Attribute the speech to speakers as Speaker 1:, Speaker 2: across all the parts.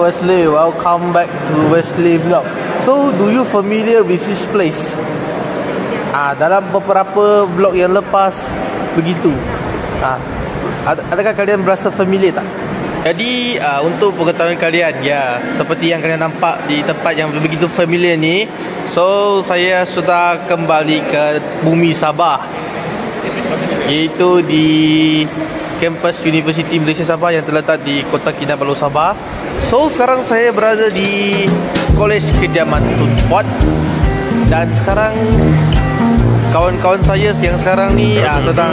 Speaker 1: Wesley, welcome back to Wesley Vlog. So, do you familiar with this place? Dalam beberapa vlog yang lepas begitu. Adakah kalian berasa familiar tak? Jadi, untuk pengetahuan kalian, ya, seperti yang kalian nampak di tempat yang begitu familiar ni, so saya sudah kembali ke bumi Sabah, iaitu di kampus Universiti Malaysia Sabah yang terletak di Kota Kinabalu, Sabah. So, sekarang saya berada di Kolej Kediaman Tun Fuad. Dan sekarang kawan-kawan saya yang sekarang ni sedang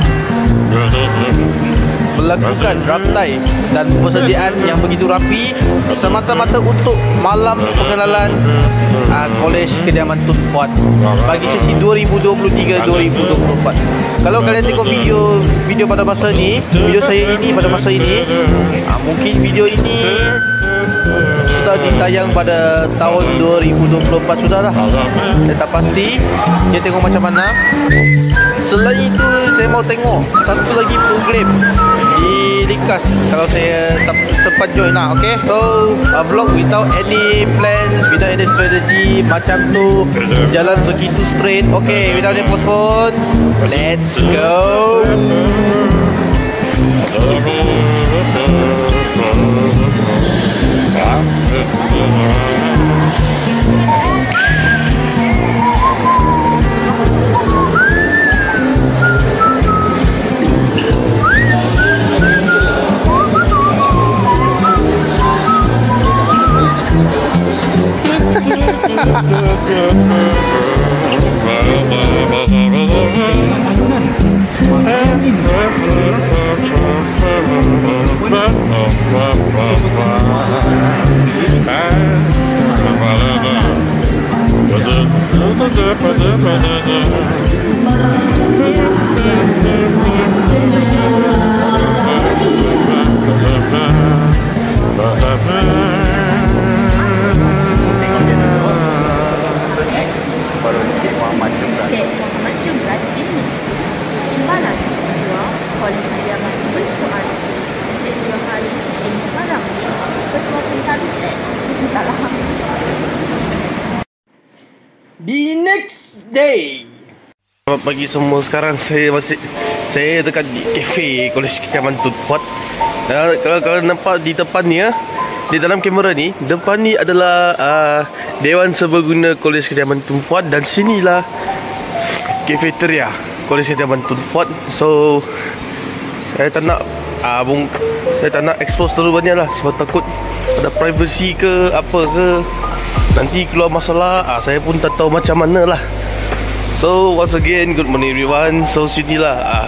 Speaker 1: melakukan raptai dan persediaan yang begitu rapi semata-mata untuk malam pengenalan Kolej Kediaman Tun Fuad bagi sesi 2023-2024. Kalau kalian tengok video pada masa ni, video saya ini pada masa ini, mungkin video ini sudah ditayang pada tahun 2024 sudah dah. Saya tak pasti. Dia tengok macam mana. Selain itu, saya mau tengok satu lagi program di Likas kalau saya tak sempat join lah. Okay, so vlog without any plans, without any strategy, macam tu, jalan begitu straight. Okay, without any postpone, let's go. The next day. Selamat pagi semua. Sekarang saya dekat di kafe Kolej Kediaman Tun Fuad. Kalau kalian nampak di depan ni, di dalam kamera ni, depan ni adalah Dewan Serbaguna Kolej Kediaman Tun Fuad, dan sinilah kafeteria Kolej Kediaman Tun Fuad. So saya tak nak expose terlalu banyak lah, sebab takut ada privacy ke apa ke, nanti keluar masalah. Saya pun tak tahu macam mana lah. So once again, good morning everyone. So sinilah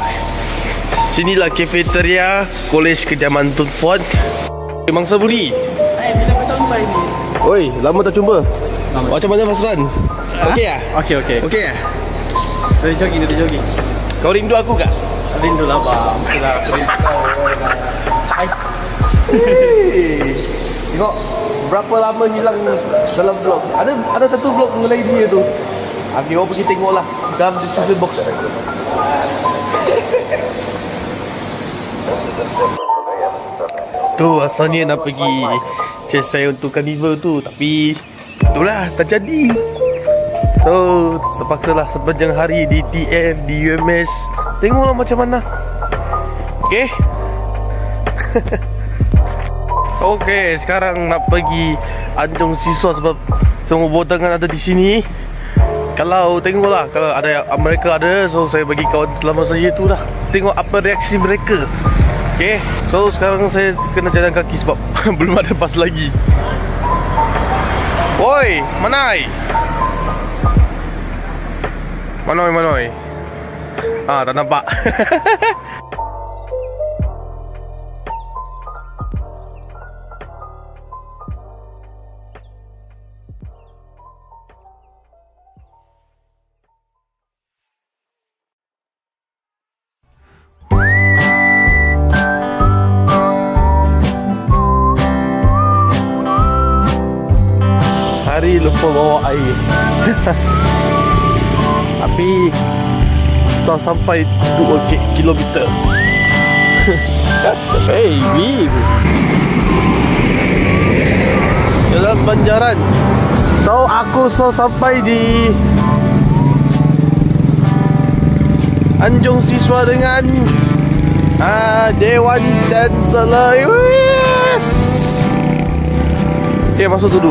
Speaker 1: kafeteria Kolej Kediaman Tun Fuad. Mangsa Budi,
Speaker 2: bila kau sampai ni?
Speaker 1: oi, lama tak jumpa. Macam mana Fasran? Okey lah? Okey lah?
Speaker 2: Dia jogging.
Speaker 1: Kau rindu aku tak?
Speaker 2: Rindu lah bang. Mestilah aku rindu kau.
Speaker 1: Hai. Tengok berapa lama hilang dalam vlog. Ada satu vlog mengenai dia tu. Orang pergi tengok lah dalam description box. Tu asalnya nak pergi selesai untuk carnival tu, tapi itulah tak jadi. So terpaksalah sepanjang hari di TF, di UMS. Tengoklah macam mana. Okay. Okay, sekarang nak pergi anjung siswa sebab semua botangan ada di sini. Kalau tengoklah, kalau ada mereka ada, so saya bagi kawan selama saya tu dah. Tengok apa reaksi mereka. Okay, so sekarang saya kena jalan kaki sebab belum ada bas lagi. Woi, Manai. Manoi. Tak nampak. Hari lupa bawa air. Tapi setelah sampai 2 kilometer. Hey, Bim. Jalan Banjaran. So aku sampai di Anjung Siswa dengan Dewan Chancellor. Yes. Okay, masuk dulu.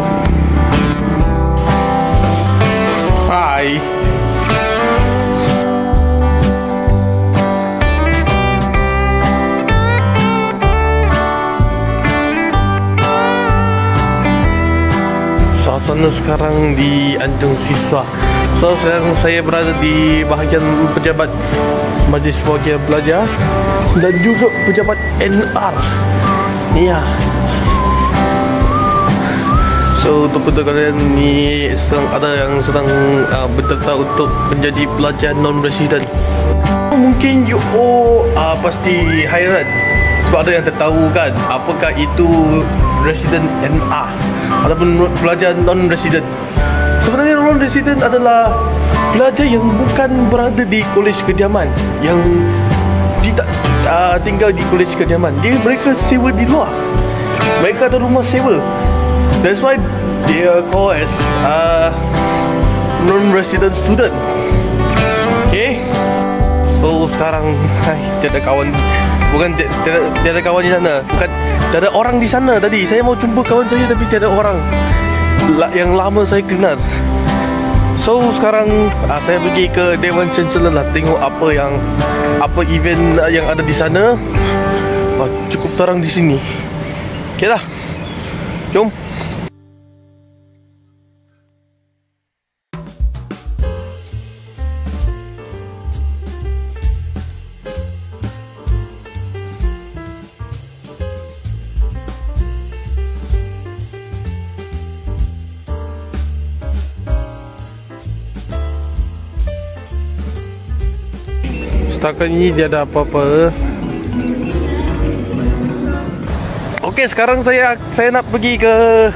Speaker 1: Hai. Suasana sekarang di Anjung Siswa. So sekarang saya berada di bahagian pejabat Majlis Perwakilan Pelajar dan juga pejabat NR. Ya. So untuk betul kalian ni ada yang sedang berdaftar untuk menjadi pelajar non-resident. Mungkin you pasti hairan sebab ada yang tertahu kan apakah itu resident NR ataupun pelajar non-resident. Sebenarnya non-resident adalah pelajar yang bukan berada di kolej kediaman, yang tidak tinggal di kolej kediaman. Mereka sewa di luar. Mereka ada rumah sewa. That's why they are called as non-resident student. Okay. So sekarang tiada kawan. Bukan tiada kawan di sana. Bukan tiada orang di sana tadi. Saya mau jumpa kawan saya tapi tiada orang yang lama saya kenal. So sekarang saya pergi ke Dewan Chancellor lah, tengok apa event yang ada di sana. Cukup terang di sini. Okay lah. Jom. Setakat ini dia ada apa-apa. Okey, sekarang saya nak pergi ke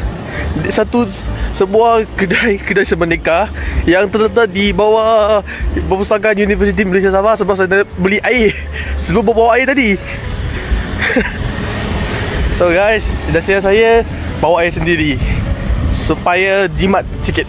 Speaker 1: sebuah kedai semerdeka yang terletak di bawah Perpustakaan Universiti Malaysia Sabah sebab saya nak beli air sebelum bawa air tadi. So guys, dah saya bawa air sendiri supaya jimat sikit.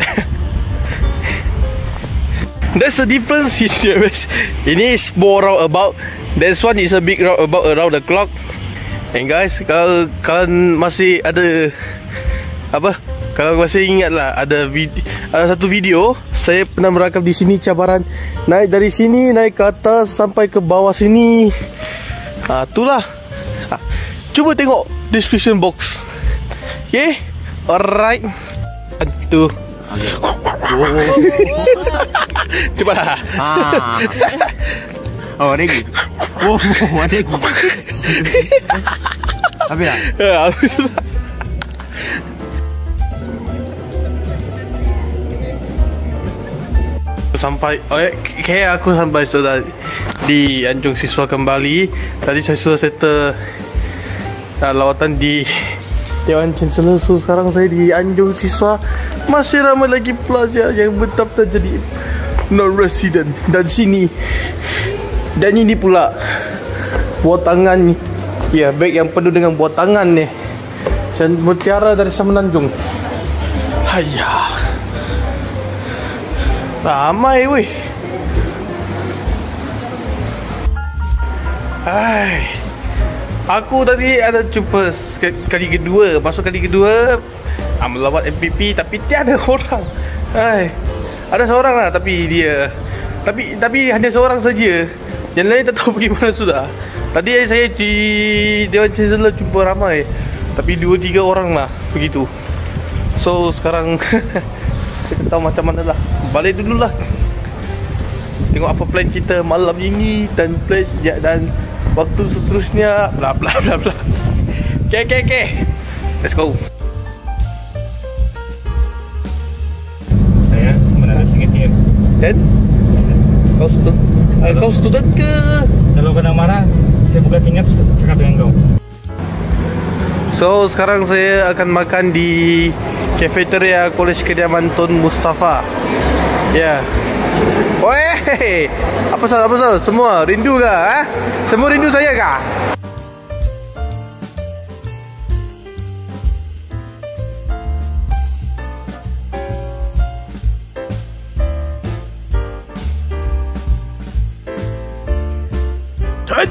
Speaker 1: There's a difference here. Ini is more roundabout. This one is a big roundabout around the clock. And guys, kalau kalian masih ada kalau masih ingat lah, ada satu video saya pernah merakam di sini cabaran naik dari sini naik ke atas sampai ke bawah sini. Itulah. Cuba tengok description box. Okay, alright. Tuh. Cuba lah.
Speaker 2: Oh, ada lagi. Oh, ada lagi. Habis dah?
Speaker 1: Habis dah. Sampai aku sampai sudah di Anjung Siswa kembali. Tadi saya sudah settle lawatan di Dewan Chancellor. So sekarang saya di Anjung Siswa. Masih ramai lagi pelajar yang berdaftar jadi non-resident dan sini. Dan ini pula buah tangan. Ya, beg yang penuh dengan buah tangan ni. Mutiara dari Semenanjung. Hayya. Ramai weh. Hai. Aku tadi ada jumpa kali kedua. Masuk kali kedua melawat MPP tapi tiada orang. Hai. Ada seorang lah tapi dia Tapi hanya seorang saja. Yang lain tak tahu pergi mana sudah. Tadi saya di Dewan Chancellor jumpa ramai, tapi 2-3 orang lah begitu. So sekarang kita tahu macam mana lah. Balik dulu lah, tengok apa plan kita malam ini dan plan dan waktu seterusnya. Bla bla bla bla. Okay. Let's go.
Speaker 2: Saya menara sengaja.
Speaker 1: Dan kau student ke?
Speaker 2: Kalau kena marah, saya buka tingkat cakap dengan kau.
Speaker 1: So sekarang saya akan makan di Cafeteria Kolej Kediaman Tun Mustafa. Ya. Yeah. Oi, apa sal? Semua rindu ke? Semua rindu saya kah?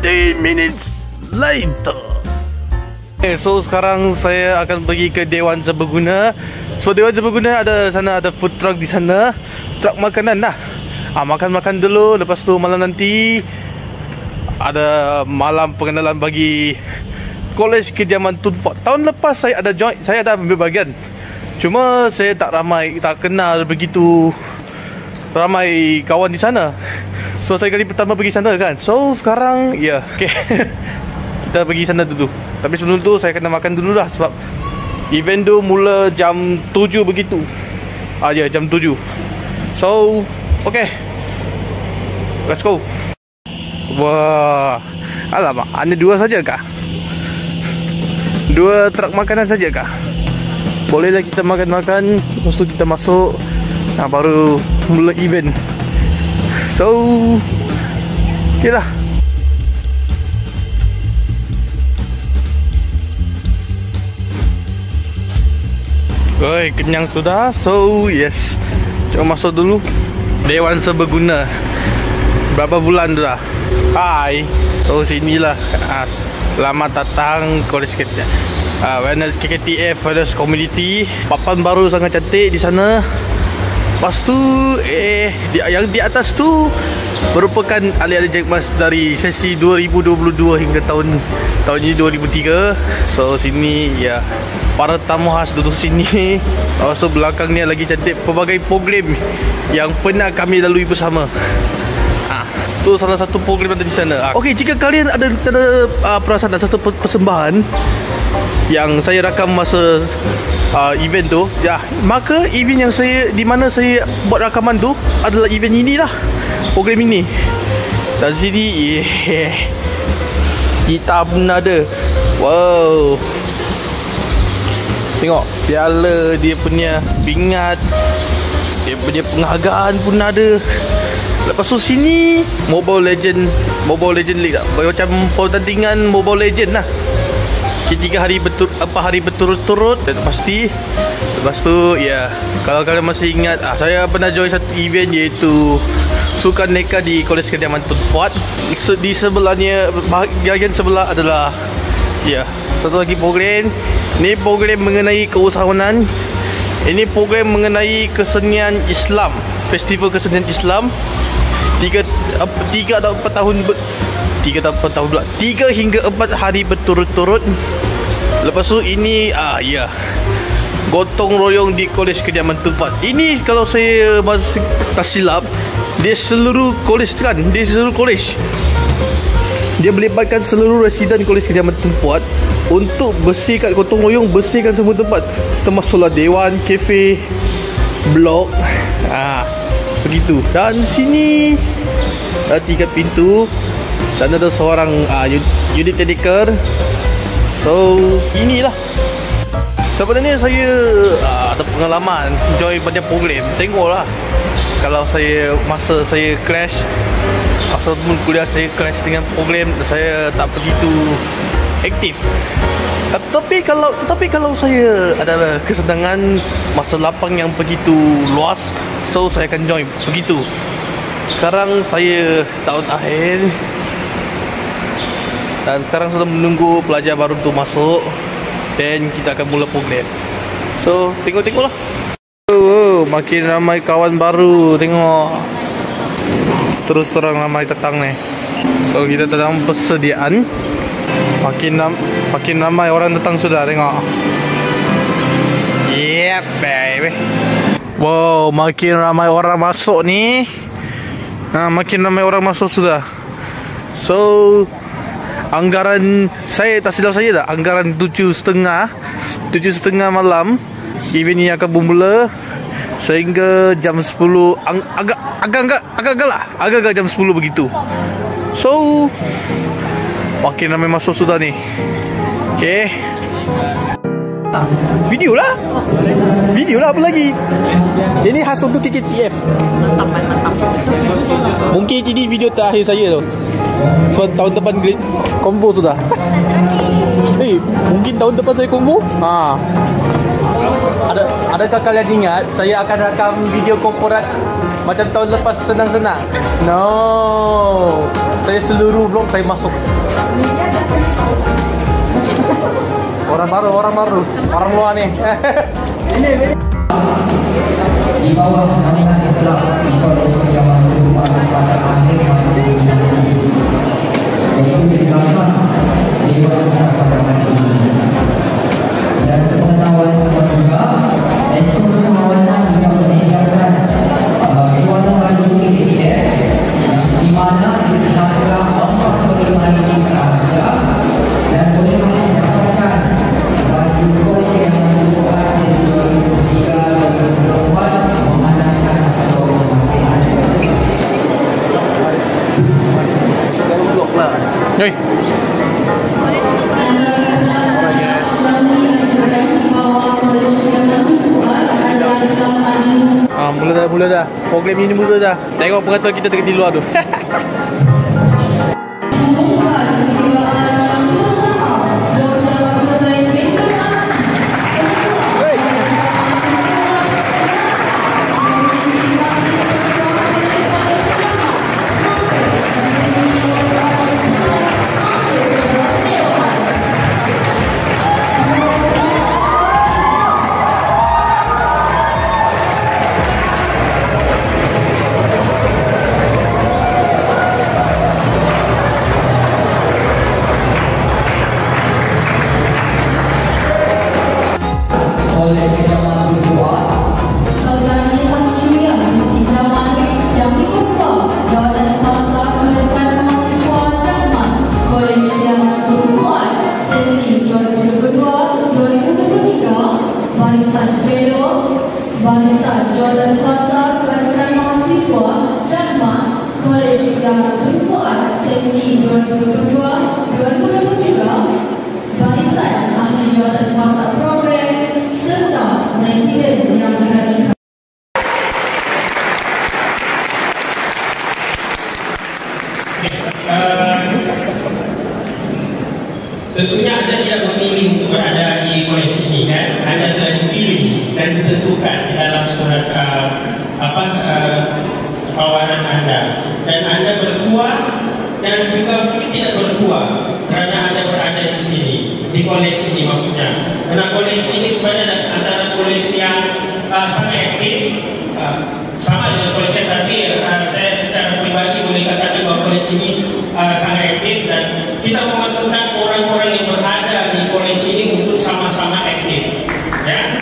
Speaker 1: 20 minutes later. Okay, so sekarang saya akan pergi ke Dewan Serbaguna. So Dewan Serbaguna ada food truck di sana. Truck makanan lah. Makan-makan dulu. Lepas tu malam nanti ada malam pengenalan bagi Kolej Kediaman Tun Fuad. Tahun lepas saya ada join, saya ada ambil bahagian. Cuma saya tak kenal begitu ramai kawan di sana. So saya kali pertama pergi sana kan. So sekarang okay. Kita pergi sana dulu. Tapi sebelum tu saya kena makan dulu lah. Sebab event tu mula jam 7 begitu. Jam 7. So okay, let's go. Wah, alamak, hanya 2 saja kah? 2 truk makanan saja kah? Bolehlah kita makan-makan. Lepas tu kita masuk, baru mula event. So okay lah. Oi, kenyang sudah. So yes, cuma masuk dulu Dewan Serbaguna. Berapa bulan dah? Hai. So sinilah. Selamat datang Kolej KKTF Fathers Community. Papan baru sangat cantik di sana. Lepas tu yang di atas tu merupakan ahli-ahli Jackmas dari sesi 2022 hingga tahun ini 2003. So sini para tamu khas duduk sini. Lepas tu belakang ni lagi cantik pelbagai program yang pernah kami lalui bersama. Tu salah satu program ada di sana. Okey, jika kalian ada perasaan ada satu persembahan yang saya rakam masa event tu, maka event yang di mana saya buat rakaman tu adalah event inilah, program ini. Dan sini kita pun ada. Wow, tengok piala dia punya pingat, dia punya penghargaan pun ada. Lepas tu sini Mobile Legend League lah. Macam pertandingan Mobile Legend lah. 3 hari berturut-turut. Dan pasti lepas tu kalau kalian masih ingat, saya pernah join satu event iaitu Sukan Neka di Kolej Kediaman Tun Fuad. Di sebelahnya, bahagian sebelah adalah satu lagi program. Ini program mengenai keusahawanan. Ini program mengenai kesenian Islam, festival kesenian Islam. 3 atau 4 tahun 3 hingga 4 hari berturut-turut. Lepas tu ini gotong royong di Kolej Kediaman Tun Fuad. Ini kalau saya masih tak silap, dia seluruh kolej kan, dia seluruh kolej. Dia melibatkan seluruh residen Kolej Kediaman Tun Fuad untuk bersihkan, gotong royong bersihkan semua tempat, termasuklah dewan, kafe, blok. Begitu. Dan sini ada 3 pintu. Dan ada seorang unit taker. So inilah. Sebenarnya saya ada pengalaman join banyak program. Tengoklah, kalau masa saya crash ataupun kuliah saya crash dengan program, saya tak begitu aktif. Tetapi kalau saya ada kesenangan, masa lapang yang begitu luas, so saya akan join begitu. Sekarang saya tahun akhir dan sekarang sudah menunggu pelajar baru tu masuk, dan kita akan mula program. So tengoklah. Makin ramai kawan baru, tengok. Terus terang ramai datang ni. So kita dalam persediaan. Makin ramai orang datang sudah, tengok. Yep, baby. Wow, makin ramai orang masuk ni. Makin ramai orang masuk sudah. So anggaran saya, tak silap saya dah, anggaran 7.30 malam event ini akan bermula sehingga jam 10, agak jam 10 begitu. So makin ramai masuk sudah ni. Okay, video lah apa lagi. Ini khas untuk KKTF. Mungkin ini video terakhir saya tu. So tahun depan combo sudah. Mungkin tahun depan saya combo. Adakah kalian ingat saya akan rakam video korporat macam tahun lepas senang-senang? No. Saya seluruh vlog saya masuk. Orang baru, orang luar ni.
Speaker 3: Di bawah naungan Islam di Kolej Jawa Timur pada akhir itu dilakukan di bawah pada hari ini. Dan pengetahuan semua juga, ekspor kawasan juga meningkatkan jualan baju KDF yang di mana harga 45 ini sahaja dan boleh mendapatkan baju kolej yang membuat sesi 2003-2024 mengandalkan sebuah pemasaran.
Speaker 1: Jangan blok lah. Hei. Mula dah. Program ini mula dah. Tengok pengatur kita dekat di luar tu.
Speaker 4: Barisan Jawatan Kuasa Kerajaan Mahasiswa Jakmas Kolej Yang Tunfuat sesi 2022-2023, Barisan Ahli Jawatan Kuasa Program serta Presiden yang berada.
Speaker 5: Tentunya Anda tidak memilih untuk berada di kolej ini, kan? Anda telah dipilih dan ditentukan di dalam surat tawaran Anda, dan Anda bertua dan juga mungkin tidak bertua kerana Anda berada di sini di kolej ini maksudnya. Karena kolej ini sebenarnya antara kolej yang sangat aktif, sama dengan kolej yang tapi saya secara pribadi boleh katakan bahawa kolej ini sangat aktif, dan kita memerlukan orang-orang yang berada di kolej ini untuk sama-sama aktif, ya.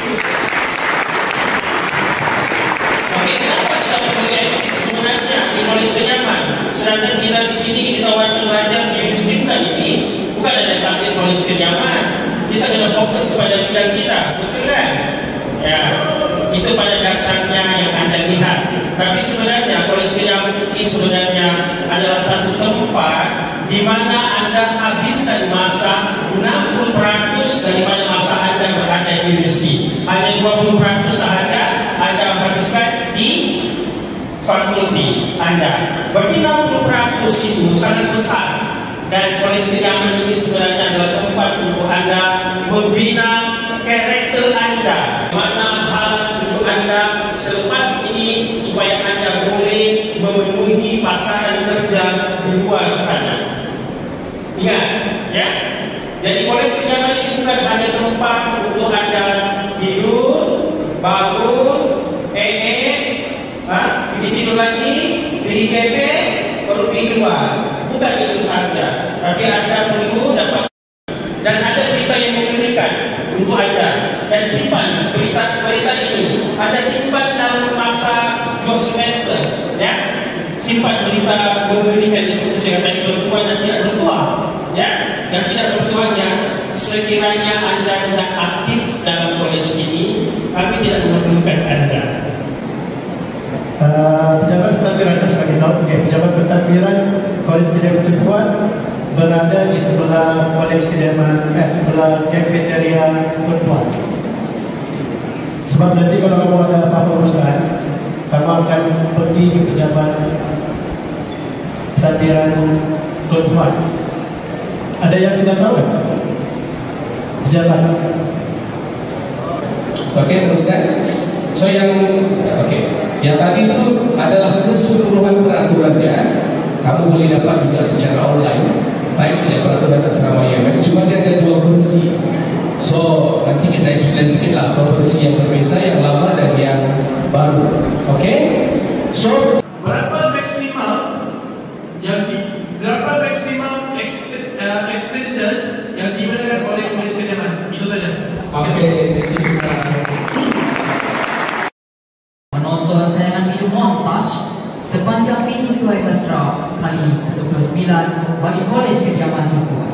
Speaker 5: Oke, kenapa kita perlu aktif sebenarnya di kolej Kenyaman? Sedangkan kita di sini ditawarkan belajar di Muslimkan ini bukan ada sampai kolej Kenyaman. Kita kena fokus kepada bidang kita, betul kan? Ya, itu pada dasarnya yang Anda lihat. Tapi sebenarnya kolej Kenyaman ini sebenarnya adalah satu tempat di mana Anda habiskan masa 60% daripada masa Anda berada di universiti. Hanya 20% sahaja Anda habiskan di fakulti Anda. Berarti 60% itu sangat besar. Dan kolej Kenyaman ini sebenarnya adalah tempat untuk Anda membina karakter Anda, mana hal tujuan Anda selepas ini supaya Anda boleh memenuhi pasaran kerja di luar sana. Ingat, ya. Jadi kolej Kenyaman ini bukan hanya tempat untuk Anda tidur, bangun, pergi tidur lagi, pergi kafe, baru pergi keluar. Bukan itu saja. Tapi Anda perlu dapat, dan ada berita yang mengerikan untuk Anda, dan simpan berita ini. Anda simpan dalam masa 2 semester, ya. Simpan berita mengerikan disebut saya tadi, bertua dan tidak bertua, ya. Dan tidak bertuanya, sekiranya Anda tidak aktif dalam kolej ini, kami tidak memerlukan Anda.
Speaker 6: Pejabat pentadbiran sebagai tahu, pejabat pentadbiran Kolej Kediaman Tunfuat berada di sebelah Kolej Kediaman, sebelah kafeteria Tunfuat. Sebab nanti kalau kamu ada apa-apa urusan, kamu akan pergi ke pejabat pentadbiran Tunfuat. Ada yang tidak tahu? Pejabat.
Speaker 7: Okey, teruskan. So yang tadi itu adalah keseluruhan peraturannya. Kamu boleh dapat juga secara online. Baik sudah peraturan asrama IMS. Cuma dia ada 2 versi. So nanti kita explain sedikit lah versi yang berbeza, yang lama dan yang baru. Okey. So
Speaker 1: Berapa maksimum extension yang digunakan oleh polis kediaman? Itu saja.
Speaker 7: okey,
Speaker 3: Menonton tayangan video montaj sepanjang mini Suai Mesra kali ke-29 bagi Kolej Kediaman Tuan.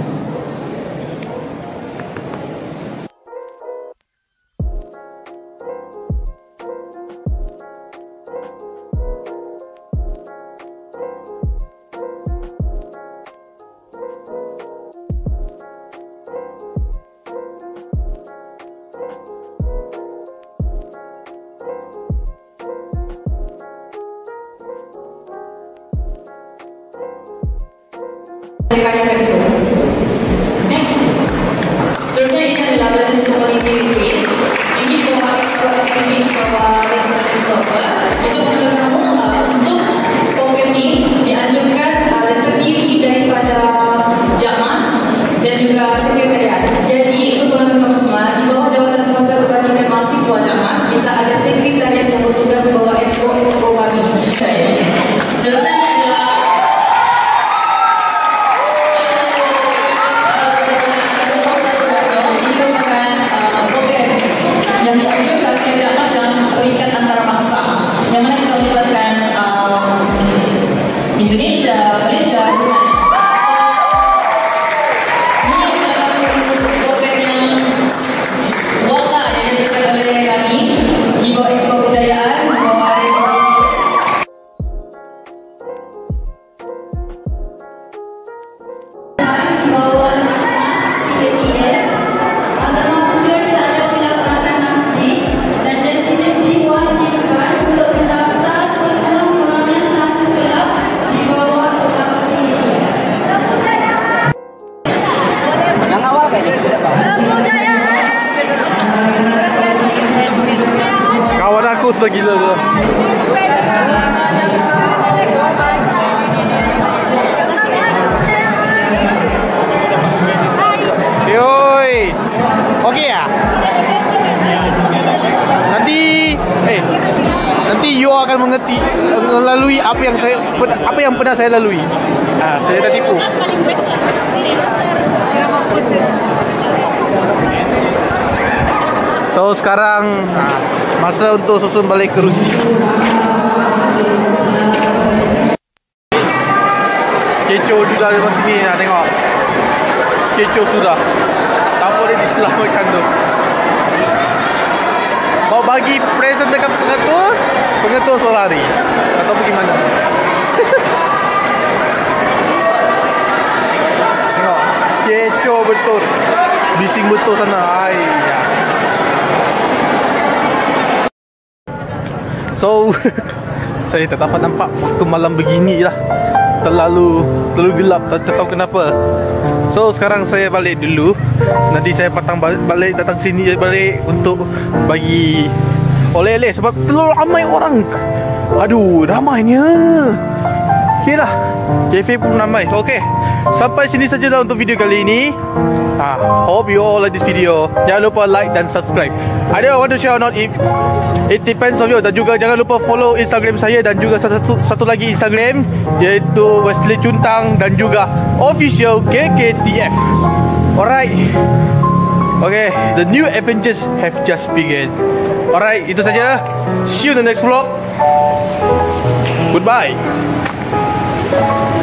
Speaker 4: Seterusnya ini adalah Balance Community Retreat. Ini bawah ekspor akademik bawah research developer. Untuk untuk program ini dianjurkan terdiri daripada Jamas dan juga sekretariat. Jadi untuk teman-teman semua di bawah Jabatan Kuasa Kebajikan Mahasiswa Jamas, kita ada sekretariat yang bertugas di bawah ekspor kami. Seterusnya adalah yang dianjurkan tidak macam peringkat antara bangsa yang mana kita melibatkan Indonesia, Malaysia, Brunei. Ini adalah program yang wala yang dilakukan oleh kami di bawah ekspor budayaan, di bawah area di bawah TDF. Agar masuk kita ada pendapatan masjid dan resident diwajibkan untuk mendaftar sekurang-kurangnya 1 kelab di bawah kelab TDF.
Speaker 3: Yang awal kayak gitu Pak.
Speaker 1: Kawan aku sudah gila tu. Yoi. Okey ya? Nanti you akan mengerti melalui apa yang pernah saya lalui. Saya dah tipu. So sekarang masa untuk susun balik kerusi. Kecoh juga dekat sini nak tengok. Kecoh sudah. Tak boleh diselamatkan tu. Mau bagi present dekat pengetur suruh lari. Atau bagaimana? Tengok. Kecoh betul. Bising betul sana. Ayah. So saya tak dapat nampak waktu malam begini lah. Terlalu gelap, tak tahu kenapa. So sekarang saya balik dulu. Nanti saya datang sini balik untuk bagi oleh-oleh sebab terlalu ramai orang. Aduh, ramainya. Okay lah, kafe pun ramai. Okay, sampai sini sajalah untuk video kali ini. Hope you all like this video. Jangan lupa like dan subscribe. I don't want to share or not, it depends on you. Dan juga jangan lupa follow Instagram saya dan juga satu lagi Instagram, iaitu Wesley Chuntang dan juga official KKTF. Alright. Okay, the new adventures have just begun. Alright, itu saja. See you in the next vlog. Goodbye.